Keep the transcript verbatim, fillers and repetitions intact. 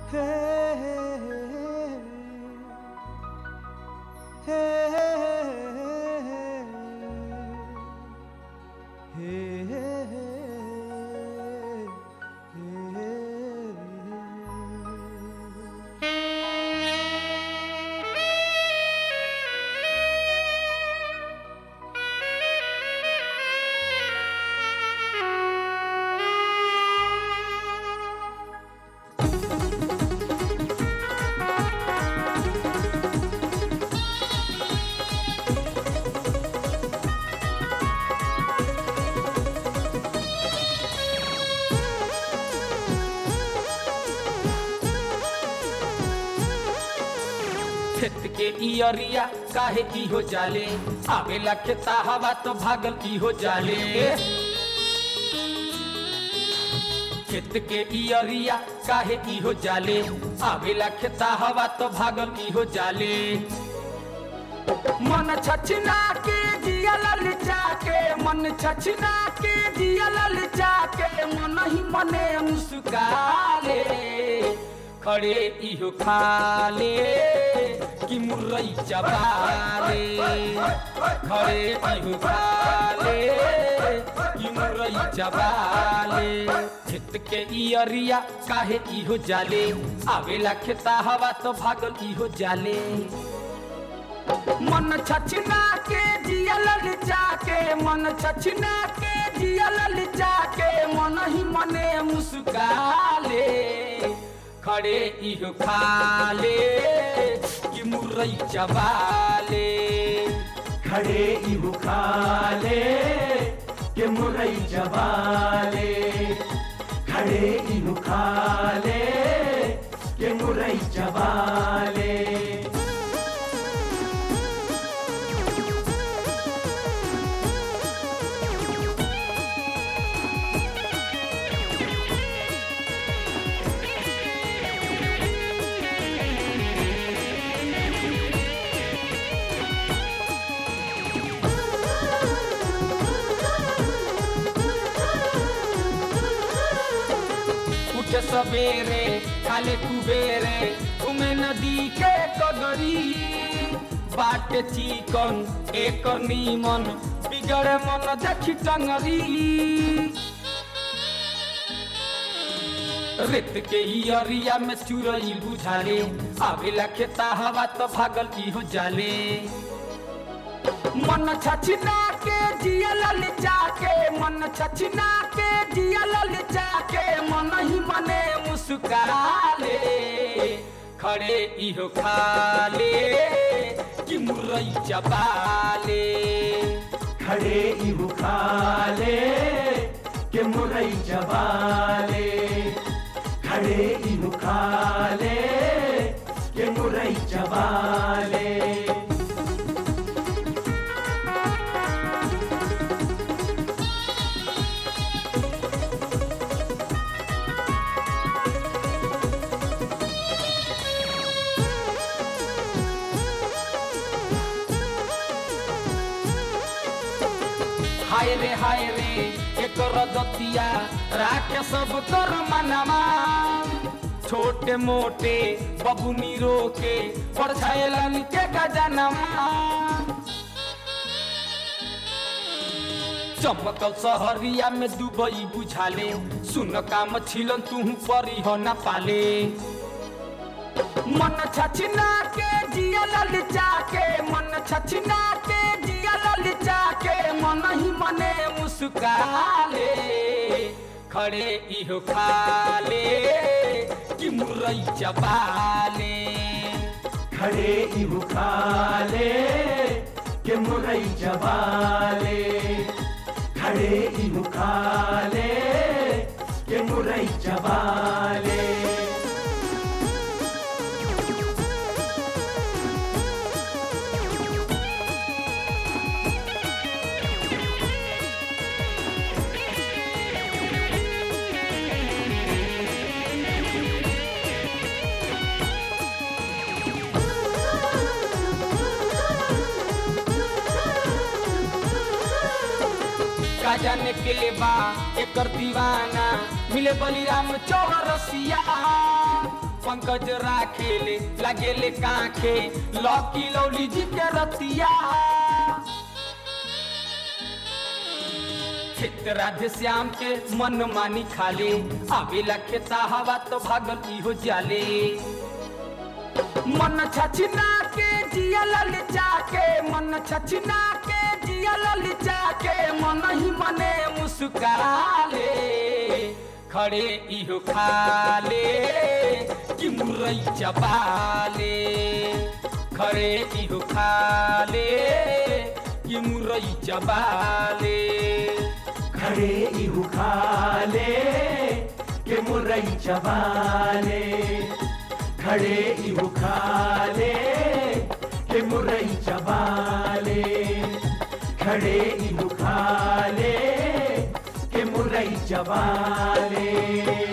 खेत के इयरिया काहे की हो जाले, आवेला खेता हवा तो भागल की हो जाले। खेत के इयरिया काहे की हो जाले, आवेला खेता हवा तो भागल की हो जाले। मन छछना के जिया ललचा के, मन छछना के जिया ललचा के, मन ही मने मुस्काले। खड़े इहो खाले कि मुरई चबाले, खड़े इहो खाले कि मुरई चबाले। खेत के इयरिया काहे इहो जाले, आवेला खेता हवा तो भागल इहो जाले। मन छछना के जिया ललचा के, मन छछना के जिया ललचा के, मन ही मने मुस्काले। खड़े इहो खाले कि मुरई चबाले, खड़े इहो खाले कि मुरई चबाले, खड़े इहो खाले कि मुरई चबाले। उठे सवेरे खाले कुबेरे घूमे नदी के कगरी, बाटे चिकन एक नीमन बिगड़े मन देखी टंगरी। रेत के इयरिया में चुरई बुझाले, आवेला खेता हवा तो भागल इहो जाले। मन छछना के जिया ललचा के, मन छछना के जिया ललचा के, मन ही मने मुस्काले। खड़े इहो खाले कि मुरई चबाले, खड़े इहो खाले कि मुरई चबाले, खड़े इहो खाले कि मुरई चबाले। हाय रे हाय रे एकर दतिया राखे सब कर मनमा, छोटे मोटे बबुनी रोके परछायलन के गजनमा। चमकल सहरिया में दुबई बुझाले, सुन काम छिलन तुहू परी हो न पाले। मन छछना के जिया ललचा के, मन छछना के जिया ललचा के, मन ही मने मुस्काले। खड़े इहो खाले कि मुरई चबाले, खड़े इहो खाले कि मुरई चबाले, खड़े इहो खाले कि मुरई चबाले। का जाने के बा एकर दीवाना, मिले बलिराम चौरसिया। पंकज राखेले लगेले काखे लौकी लौली जी के रतिया खेत राधे श्याम के मन मानी खाले आवेला खेता हवा तो भागल इहो जाले मन छछना के जिया ललचा के मन छछना के जिया ललचा के मन ही मने मुस्कुराले खड़े इहो खाले कि मुरई चबाले खड़े इहो खाले कि मुरई चबाले खड़े इहु खाले के मुरई चबाले खड़े इहु खाले के मुरई चबाले खड़े इहु खाले के मुरई चबाले।